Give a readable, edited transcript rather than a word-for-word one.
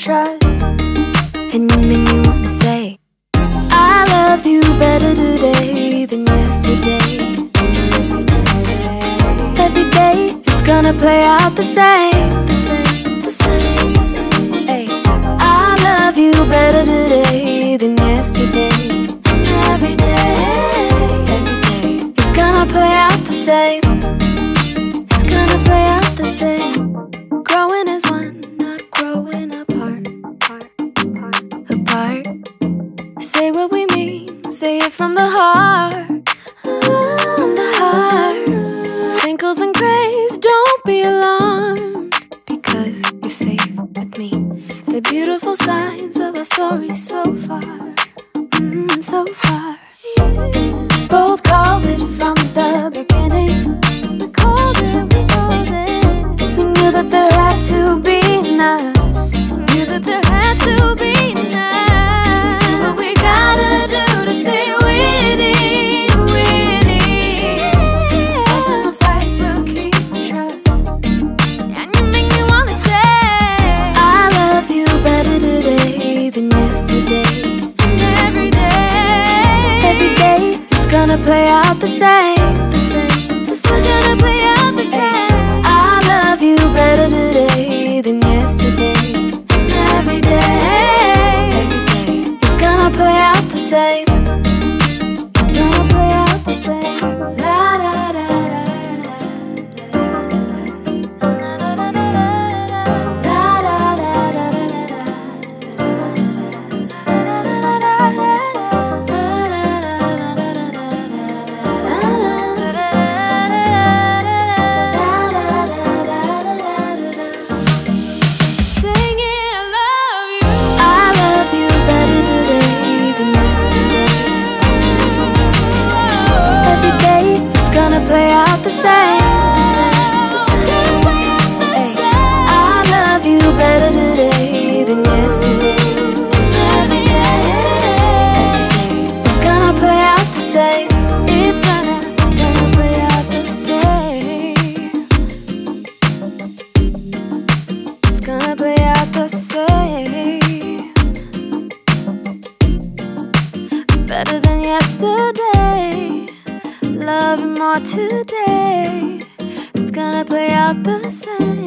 trust, and you make me wanna say I love you better today than yesterday. Every day it's gonna play out the same, the same, the same, the same. Hey, I love you better today than yesterday. Every day it's gonna play out the same. It's gonna play out the same. Growing as one, not growing apart. Apart. Say what we mean, say it from the heart. From the heart. Wrinkles and grays, don't be alarmed, because you're safe with me. They're beautiful signs of our story so far, so far. Both called it from the beginning. We called it, we called it. We knew that there had to be us. Knew that there had to be us. Do what we gotta do to stay winning, winning. Fights and fights will keep trust, and you make me wanna say I love you better today than yesterday. And every day it's gonna play out the same, the same, the same. Gonna play out the same. I love you better today than yesterday. And every day it's gonna play out the same. It's gonna play out the same. La da da da da da da da da play out the same, the same, the same. Ay, I love you better today than yesterday. Every day it's gonna play out the same. It's gonna play out the same. It's gonna play out the same. Better than yesterday. Love you more today. It's gonna play out the same.